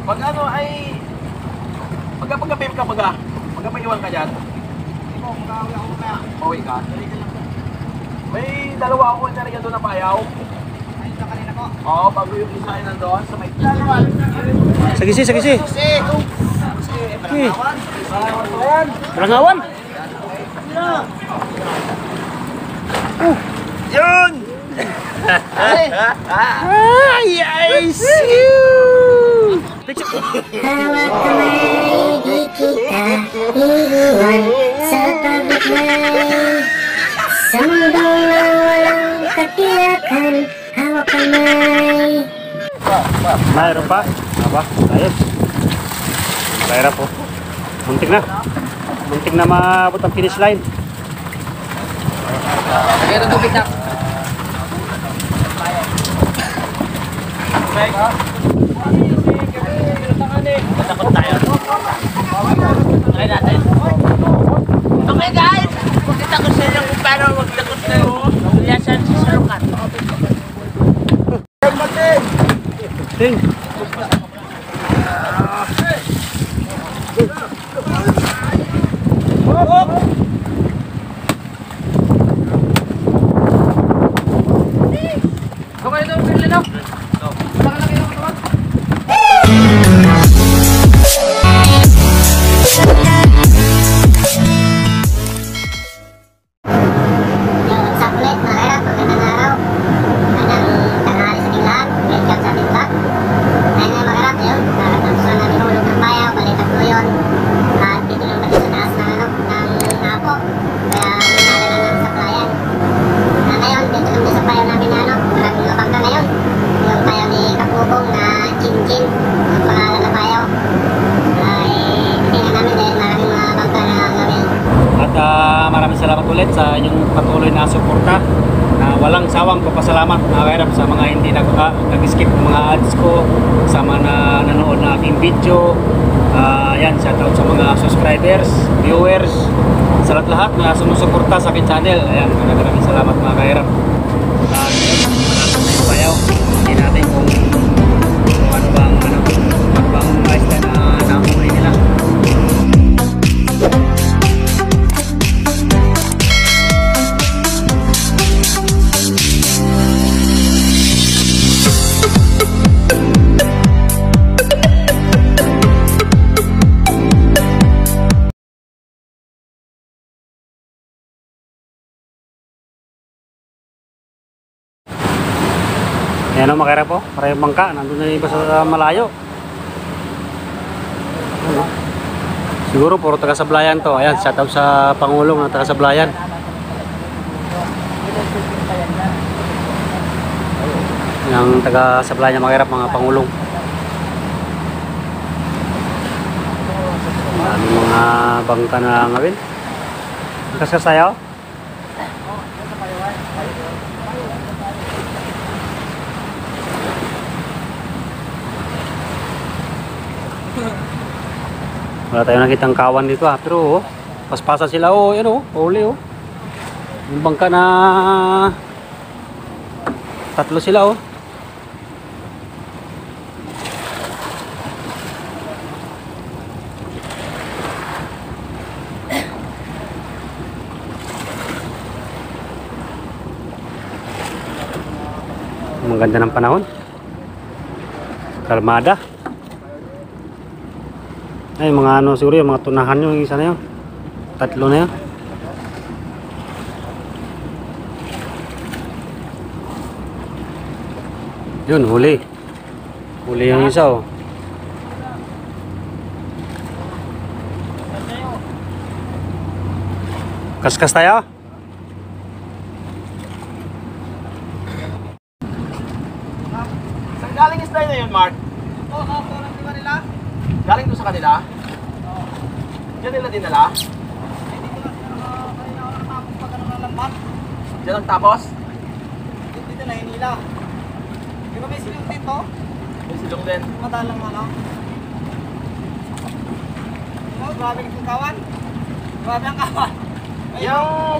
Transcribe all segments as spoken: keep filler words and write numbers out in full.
Pag ano ay... Pagka pagka-pim ka baga, pagka maiwan ka dyan. Hindi po, mag-aaway ako mamaya. Uwi ka. May dalawa ako na rin doon na payaw. Ayun sa kanina po. Oo, bago yung isa ay nandoon sa may... Sagisi, sagisi. Susi! Susi! Eh, Balangawan! Balangawan po yan. Balangawan. Uh, yun! Ay! Ay, I see you. Hawak kamay, di kita iiwan sa pagbigay. Sa mundong na walang katiyakan, hawak kamay. Mayroon pa? Apa? Ayos. Mayroon po. Muntik na. Muntik na maabot ang finish line. Lagyan ng tubig na. Matakot tayo. Okay natin. Okay guys! Pakita ko sa inyo kung paano magtakot na liyasan sa salukan. Ting. Okay ito, pili daw. Salamat ulit sa inyong patuloy na suporta na walang sawang papasalamat mga kahirap sa mga hindi nag uh, nag-skip ng mga ads ko, sa mga na, nanood na aking video. Uh, yan, shoutout sa mga subscribers, viewers, sa lahat-lahat na sumusuporta sa aking channel. Ayan, maraming salamat mga kahirap. Uh, Bayaw, hindi natin kung, kung ano bang ano, ano bang lifestyle na nahuli nila. Ayan o, makira po, maraming bangka, nandun na iba sa malayo. Ano? Siguro puro taga-Sablayan to. Ayan, shoutout sa Pangulong ng taga-Sablayan. Yung taga-Sablayan makira, mga Pangulong. Maraming mga bangka na ngawin. Kaskas tayo? Wala tayong nakitang kawan dito ah, pero oh, paspasan sila oh, yan oh, huli oh. Yung bangka na tatlo sila oh. Ang ganda ng panahon. Kalmada. Ay, mga ano siguro yung mga tunahan yung isa na yun. Tatlo na yun. Yun, huli. Huli yung isa oh. Kaskas tayo. Saan galing isda na yun, Mark? Oo, oo, oo, di ba nila? Galing doon sa kanila? Oo. Diyan nila dinala? Hindi ko na, kanina ako natapos pag ano ng lambat. Diyan ang tapos? Dito na hinila. Di ba may silong dito? May silong din. Madalang ano. Ano, grabe yung kawan. Grabe ang kawan. Yung...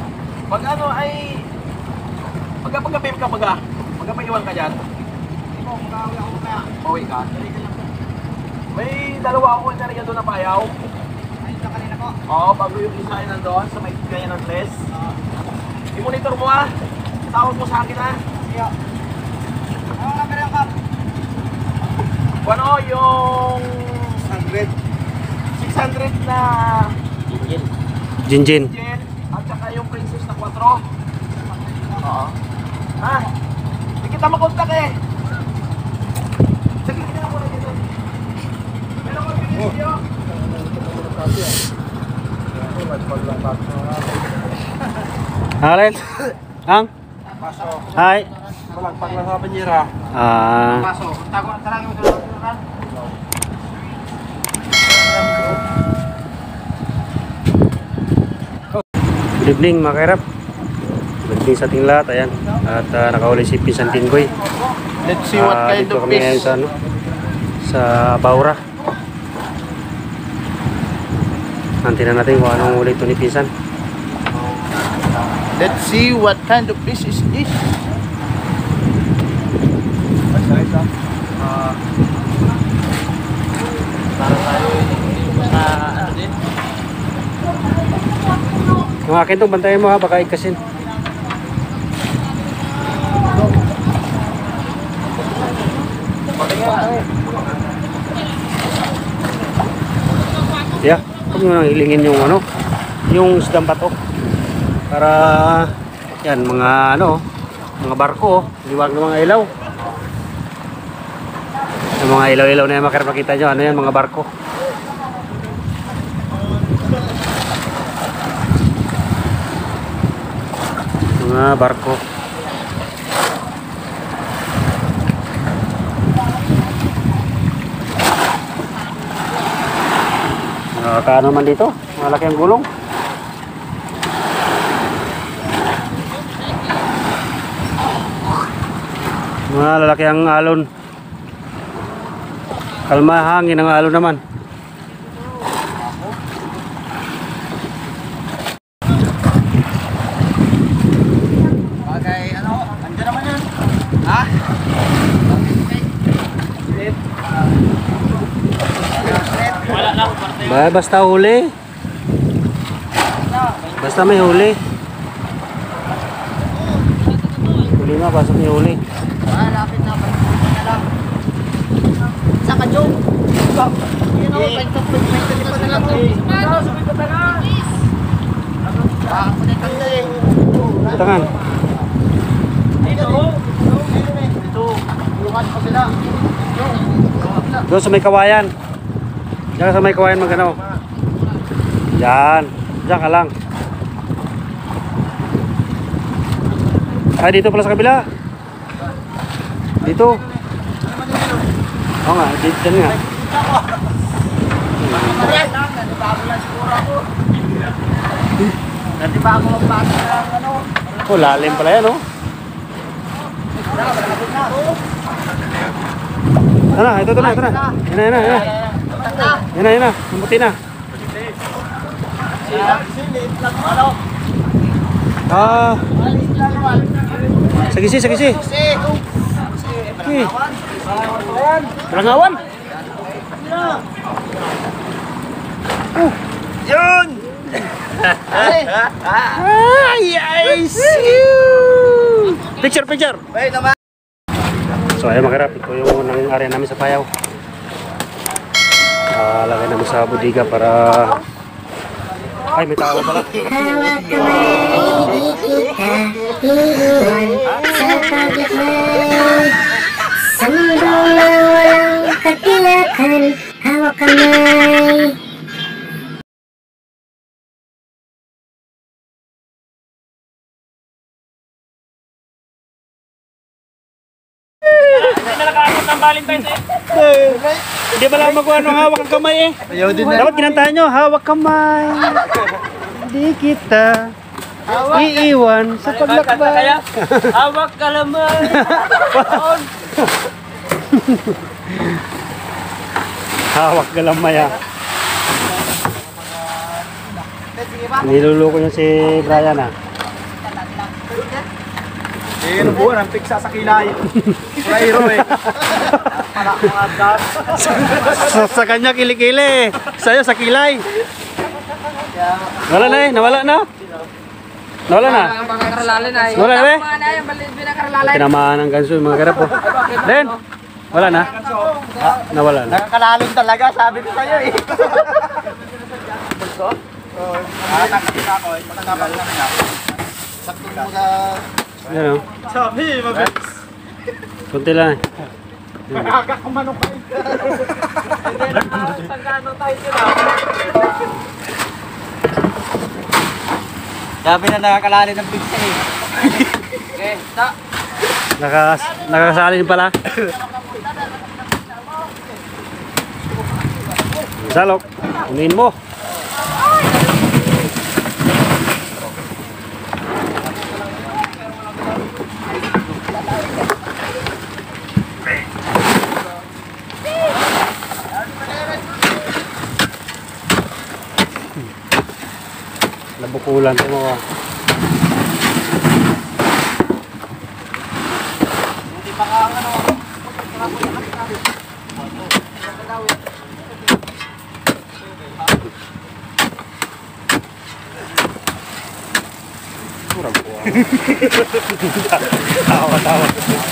Pag ano ay... Pagka pagka-pim ka baga, pagka maiwan ka dyan. Hindi po, Pauwi ka. May dalawa ako yung nariyan doon na payaw. Oo, bago yung isa ay nandoon sa may kanya ng test. I-monitor mo ah. Tawag mo sa akin ah. Ano yung six hundred na Jinjin. Jen at saka yung princess na four. Oo. Ha? Hindi kita makontak eh. Sige, hindi na muna dito. Meron ko video. Alin? Ang? Hi. Malagpag lang sa banyera. Ah, Paso. Tago, tarangin mo dito. good evening mga kairap. Good evening sa ating lahat. Ayan. At uh, nakauli si Pinsan Tinggoy. Let's see what Ah, kind dito of kami ngayon fish. sa, ano, sa Baura. Antinan natin kung anong ulit ito ni Pinsan. Let's see what kind of fish is this. Para tayo sa ano din. Yung akin itong bantayan mo ha, baka ikasin. Yeah, huwag mo nang hilingin yung ano, yung isdang bato. Para, yan, mga ano, mga barko, liwag ng mga ilaw. Yung mga ilaw-ilaw na yan, makikita nyo, ano yan, mga barko. Mga barko. Nakakaano naman dito? Malaki ang gulong. Mga lalaki ang alon. Kalma hangin ang alon naman. Okay, ano? Andiyan naman yan. Ha? Wala lang parte. Ba, basta huli. Basta may huli. Huli na, basta may huli. Ah, lapit na. Pagpunta na lang. Saka, Joe. Yun o, pagpunta na lang. Ah, punta na eh. Tangan. Dito. Dito. Lumat pa sila. Doon sa may kawayan. Diyan ka sa may kawayan magano. Diyan. Diyan ka lang. Ay, dito pala sa kabila. Dito. Oo nga, dito dyan nga. Dati pa ako magpasa ng ano. Oh, lalim pala yan, oh. Ano, ito, ito na, ito na. Yan na, yan na, yan na. Yan na, yan na. Mabuti na. Silit lang ano. Ah, sagisi, sagisi. Eh, Kalangawan. Oh, Yun! ay, I see you. Picture, picture. Wait naman. So ayun mga karap, ito yung nanging area namin sa Payaw. Ah, lagay namin sa bodega para... Ay, may tao pala. Hawak kamay, di kita iiwan sa paglakbay. Sa mundong na walang katiyakan, hawak kamay. Hindi na nakaabot ng Valentine's eh. Hindi ba lang magawa ng hawak ang kamay eh? Ayaw din na. Dapat kinantahan nyo, hawak kamay. Di kita iiwan sa paglakbay. Hawak ka naman. Hawak galamay ah. Niluluko niya si Brian ah. Eh, ano buwan, ang piksa sa kilay. Pulairo eh. Para mga agad. sa, sa kanya kilikili. Sa'yo sa kilay. Wala na eh, nawala na. Nawala na. Ang pagkakaralalan ay. Nawala na eh. Mga na yung balit pinakaralalan. Tinamaan ng ganso yung mga garap po. Then, wala na. Ah, nawala na. Nakakalalim talaga, sabi ko sa'yo eh. Ah, nakakita ako eh. Matanggapan lang na. Sakto mo sa... Yan o. Sabi, mabit. Kunti lang eh. Nakakakumanok ka eh. Tangkano tayo sila. Sabi na nakakalalim ng pizza eh. Okay, ta. Nakas, nakasalin pala. Salok, unin mo. Nabukulan ito mga. Tawa, tawa.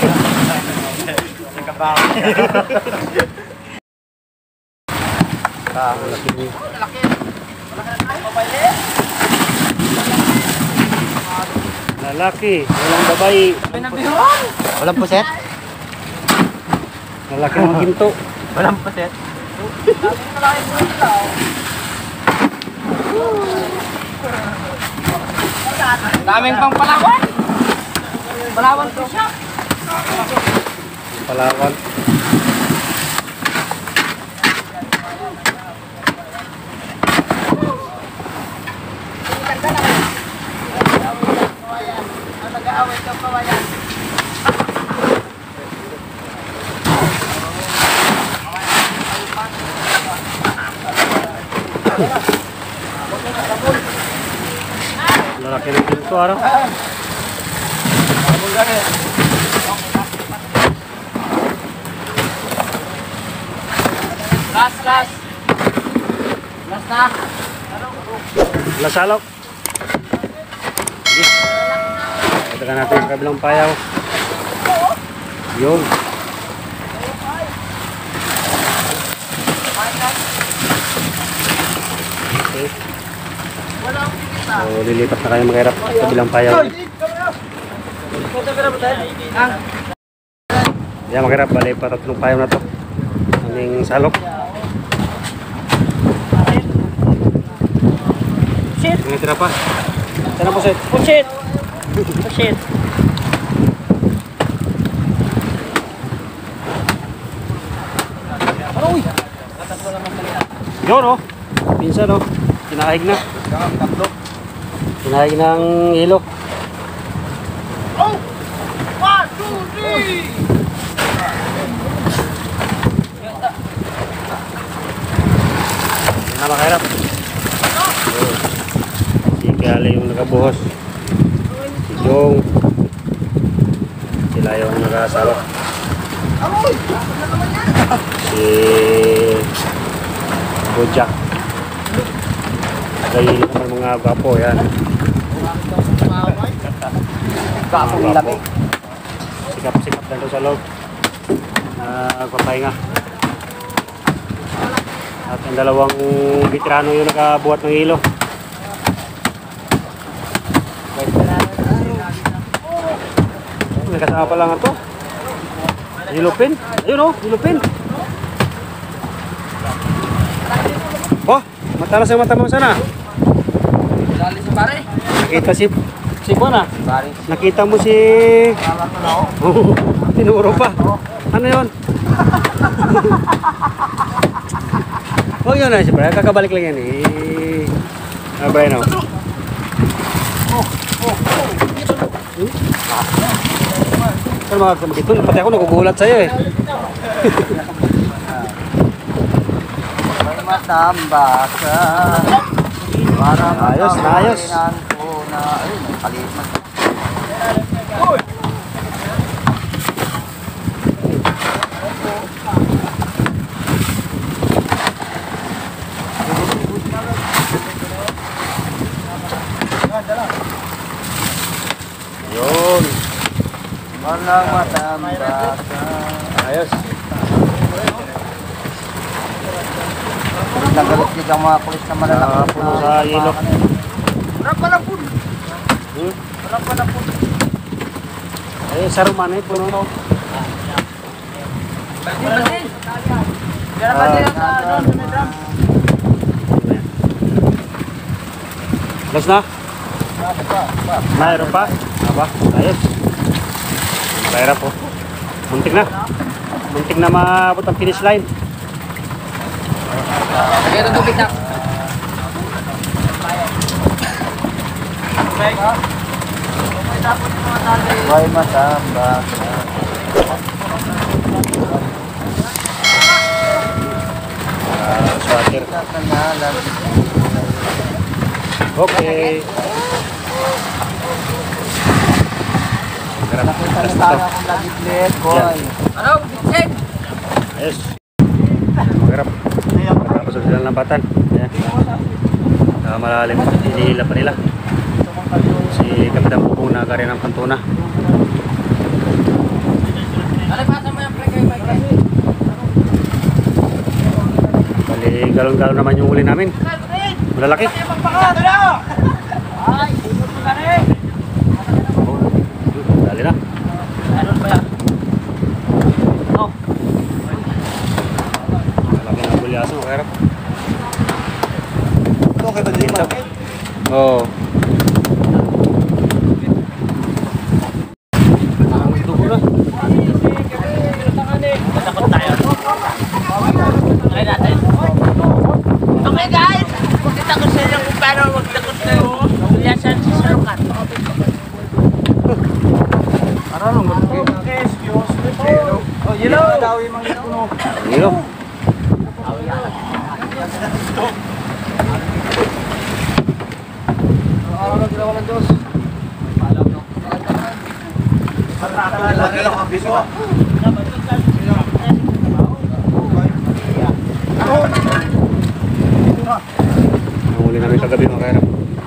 Lalaki, walang babae. Walang puset? Lalaki ng ginto. Walang puset? Daming pang Palawan. Palawan ko siya. Palawan. Nag-aaway ka pa yan. Lalaki ng ginto, ano? Last, last. Last na. Lasalok. Sige. Patakan natin yung kabilang payaw. Yun. Okay. So, lilipat na kayo mag-hirap sa kabilang payaw. Yan, mag-hirap. Bali pa tatlong payaw na to. Aming salok. Shit! Ang tira pa. Sana po, Seth. Pushit! Pushit! Yun, oh. Pinsan, oh. Kinahig na. Kinahig ng hilo. Oh! One, two, three! Yan na makahirap. Si Kiali yung nakabuhos. Si Jong. Sila yung nakasalok. Si Bojack. Kaya naman mga gwapo yan. Kapo ng lamig. Sikap-sikap na doon sa loob. Nagpapahinga. At ang dalawang veterano yung nakabuhat ng hilo. May kasama pa lang ito. Hilupin. Ayun o, hilupin. Oh, matalas ang mata mo sana. Dali si pare. Nakita si si Juan ah. Pare. Nakita mo si oh, tinuro pa. Ano yun? Huwag yun na si Brian. Kakabalik lang yan eh. Ah, Brian oh. Saan mga magitun? Pati ako nagugulat sa'yo eh. Matamba ka. Para Ayos, ayos. ko na ayun, kalit man. lang matambak. Ayos. Nagalit din ang mga kulis na malalaki. Ah, puno sa yelo. Wala pala po. Hmm? Wala pala po. Ayun, sa Roman eh, puno. Bati, bati. Kaya bati ang sa doon, sa medram. Last na? Mayroon pa? Aba, ayos. Mahirap po. Muntik na. Muntik na maabot ang finish line. Kaya ito tubig na. May matambak. Ah, swatter. Okay. Mahirap. Nakita Last na na to. tayo kung nagiglit, boy. Ano? Bitsin! Ayos. Mahirap. Tapos sila ng lambatan. Ayan. Uh, malalim pa. Hinihila pa nila. Si Kapitan Pupong na kari ng Pantuna. Ano pa sa mga pre kayo, Mike? Bali, galong-galong naman yung huli namin. Malalaki. Dali na. Malaki na bulyaso. Mahirap. Okay ba din? Oo. Matakot tayo. Try natin. Okay guys, kita ko sa inyo kung paano magtakot na reaction sa salukan. Oh, yellow! Dawi mang puno. Hilo. Nahuli namin kagabi mga kairap.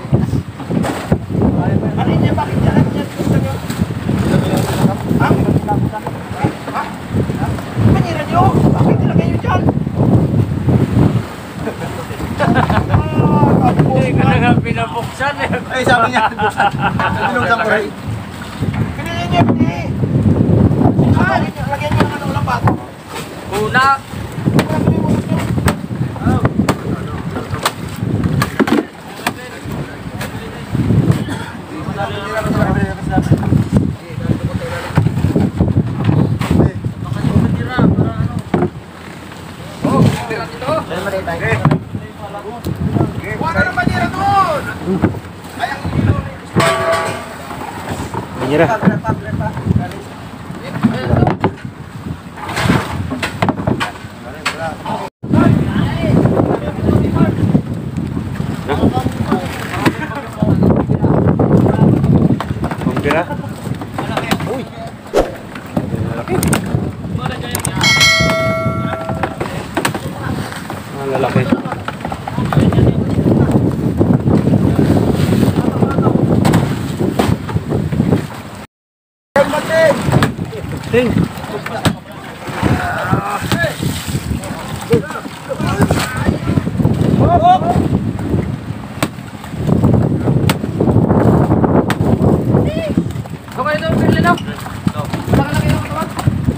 Hindi ka na nga pinabuksan eh. Ay, sabi niya. Pinungsan ko rin. Pinili niya, pinili. Ah, lagyan niya ng anong lapat. Una. Wala na manira doon! Banyera. Banyera. Uy. Ang lalaki. Ting. Okay, ito, Pirli, no? Malaki-laki yung katawan.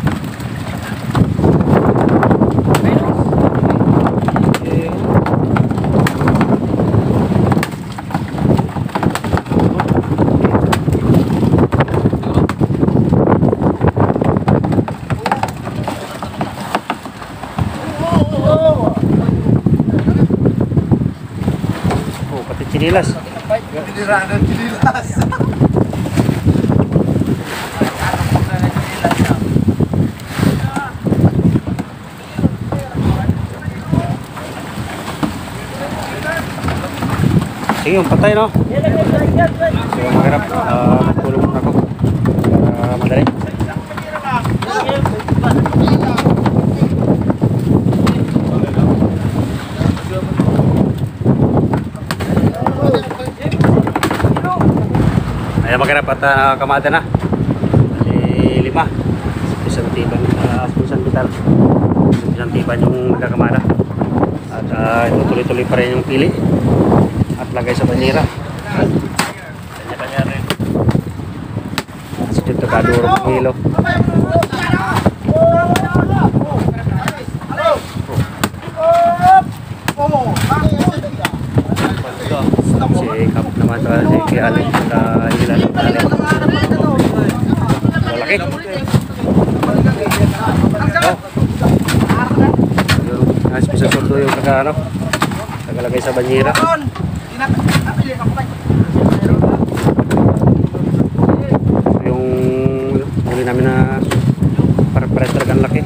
Oh, pati chinilas. Pinirahan ng chinilas. Sige, yung patay, no? Sige, mahirap. Uh, Magtulong muna ako. Para madali. Ayan, mahirap at uh, kamada na. Bali, lima. Gitma. Isang tiban, uh, isang bital. Isang tiban yung nagkakamada. At uh, ito tuloy-tuloy pa rin yung pili. At lagay sa banyera. Kanya-kanya rin. Kasi dito kaduro ng hilo. Si Kap naman sa si Kiali sa ilan Kiali. Malaki. Oh. Yung ah, special sordo yung taga ano. Tagalagay sa banyera. Yung huli namin na para-pares talagang laki.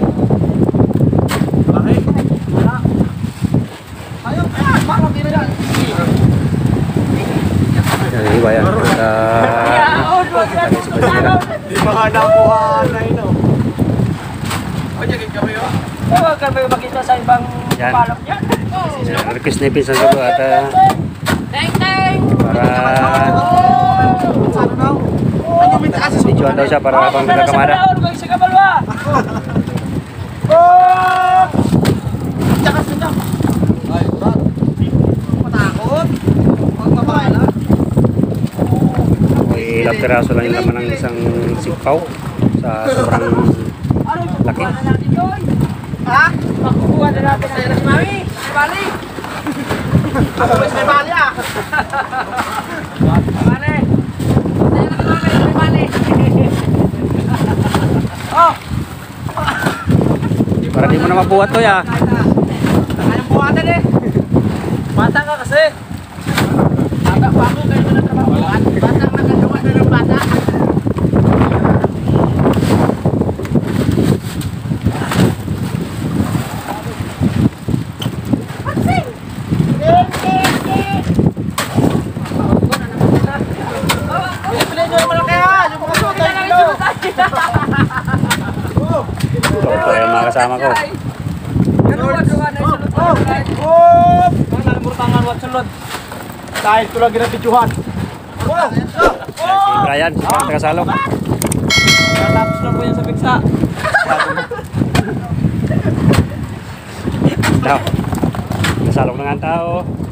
Yan, iba yan. At uh, lagay sa banyera. Di ba ka nakuha na ino? O, dyan kami o. Huwag kami makita sa ibang Yan. palok yan. Yan, request na yung pinsan ko at uh, para videoan daw siya para habang nagkakamada. Sa kabalwa. May ilang piraso lang yung laman ng isang sipaw sa sobrang laki. Ha? Makukuha na natin ang Eras Mami. Bali. Ako may bali ah. Bali. May bali. Oh. Para di mo na mabuhat to ya. Kayang buhatan eh. Bata ka kasi. Bata pa ako kayo na trabaho. Bata nakagawa na ng bata. Ito yung mga kasama ko. Dahil ko lang ginabidyohan. Si Brian, si Brian Tagasalo. Tapos na po yan sa piksa. Daw. Kasalok na nga ang tao.